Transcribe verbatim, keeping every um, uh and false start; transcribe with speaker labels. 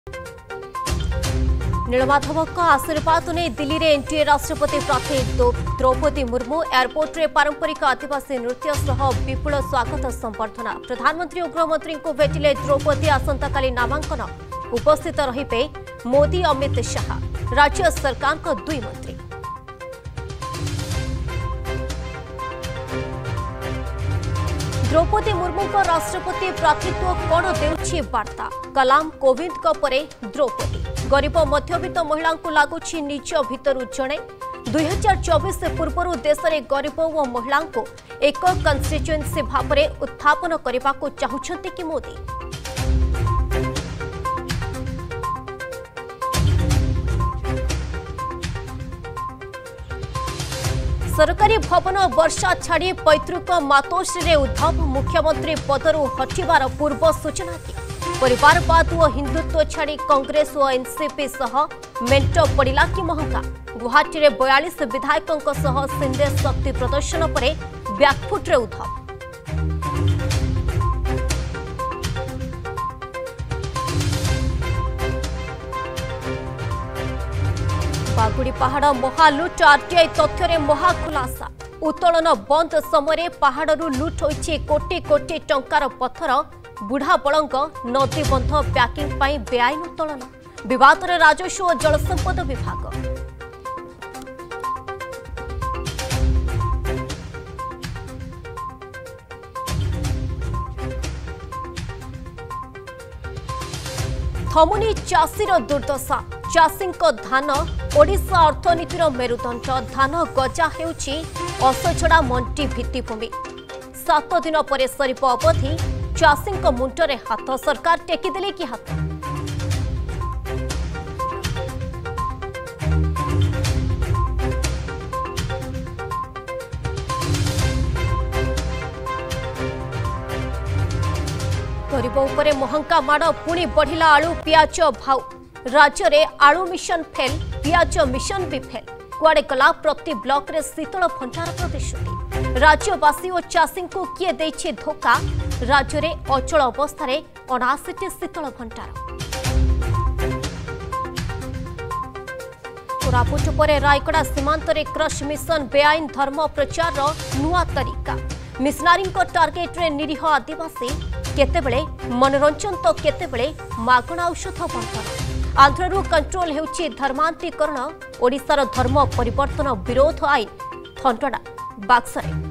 Speaker 1: नीलमाधव आशीर्वाद नहीं दिल्ली में एनडीए राष्ट्रपति प्रार्थी द्रौपदी मुर्मू एयरपोर्ट रे पारंपरिक आदिवासी नृत्य सह विपुल स्वागत संबर्धना। प्रधानमंत्री और गृहमंत्री को भेटिले द्रौपदी आसंताकाली नामांकन उपस्थित रहिबे मोदी अमित शाह राज्य सरकार को दुई मंत्री। द्रौपदी मुर्मू को राष्ट्रपति प्रार्थीत्व कौन देउछि वार्ता कलाम कोविंद को परे द्रौपदी गरीब मध्यवित्त महिला को लगुच निज भितर जड़े दुई हजार चौबीस पूर्व देश में गरीब और महिला को एक कन्स्टिट्युएंसी भाव में उत्थापन करने को चाहते कि मोदी। सरकारी भवन वर्षा छाड़ी पैतृक मातोश्री उद्धव मुख्यमंत्री पदरू हटिवार पूर्व सूचना की परिवारवाद और हिंदुत्व छाड़ी कांग्रेस और एनसीपी सह मेंट पड़ा कि महंगा। गुवाहाटी में बयालीस विधायकों सह शिंदे शक्ति प्रदर्शन पर बैकफुट्रे उद्धव। बागुड़ी पहाड़ महालुट आरटीआई तथ्य महाखुलासा उत्तोलन बंद समय पहाड़ू लुट होइछि कोटी कोटी टंकार पत्थर बुढ़ा बलंग नदी बंध पैकिंग पाई बेआईन उत्तोलन विवाद में राजस्व और जलसंपद विभाग। थमुनी चाषीर दुर्दशा चाषी धान ओडिशा अर्थनीतिर मेरुदंड धान गजा हेउछि असछड़ा मंडी भित्तिभूमि सात दिन पर सरिप अवधि चाषी मुंडरे हाथ सरकार टेकीदेले कि हाथ। गरीब उपरे महंगा माड़ पुणी बढ़िला आलू पियाज भाव राज्य में आलू मिशन फेल पियाज मिशन भी फेल कुआड़े गला प्रति ब्लॉक रे शीतल भंडार प्रतिश्रुति राज्यवासी और चाषी को किए देछि धोखा राज्य में अचल अवस्था अनाशी शीतल भंडार। कोरापुट पर रायगड़ा सीमांत रे क्रश मिशन बेआईन धर्म प्रचार नुआ तरीका मिशनारी टार्गेट रे निरीह आदिवासी केतेबेले मनोरंजन तो केतेबेले मागणा औषध बंटन। आंध्ररू कंट्रोल हेउछि धर्मांतरीकरण ओडिशार धर्म परिवर्तन विरोध आईन थंडड़ा बाक्सरे।